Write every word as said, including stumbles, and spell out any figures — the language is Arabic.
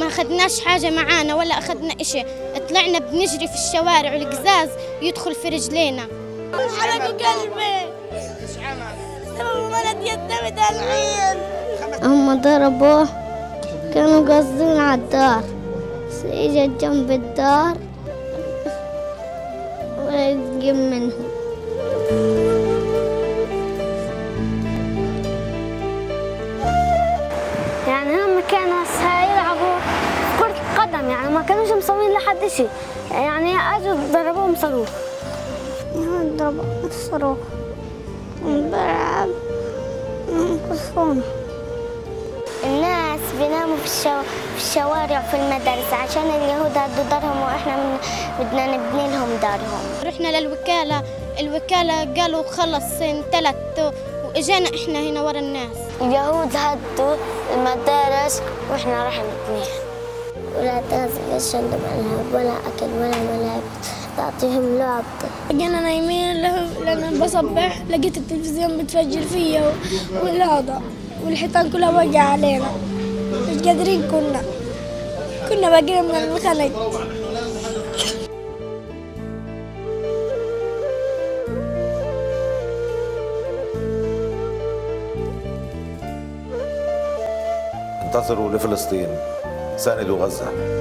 ما أخذناش حاجة معانا ولا أخذنا إشي، طلعنا بنجري في الشوارع والقزاز يدخل في رجلينا. حرقوا قلبي. ايش عمل؟ ولد يتمد على هم ضربوه، كانوا قاصدين على الدار، اجى جنب الدار ويتقم منهم. يعني هم كانوا يلعبوا كرة قدم، يعني ما كانوش مسوين لحد شيء، يعني اجوا ضربوهم صاروخ. يعني ضربوا الصاروخ بلعب قصفونا. الناس بيناموا في, الشو... في الشوارع وفي المدارس عشان اليهود هدوا دارهم واحنا من... بدنا نبني لهم دارهم. رحنا للوكالة، الوكالة قالوا خلص انتلت واجينا احنا هنا ورا الناس. اليهود هدوا المدارس واحنا راح نبنيها. ولا لازم يشربوا العاب ولا اكل ولا ملابس، تعطيهم لعب. اجينا نايمين لما بصبح لقيت التلفزيون بتفجر فيا والهذا والحيطان كلها وقع علينا، مش قادرين كنا كنا باقيين من الخنق. انتصروا لفلسطين، ساندوا غزة.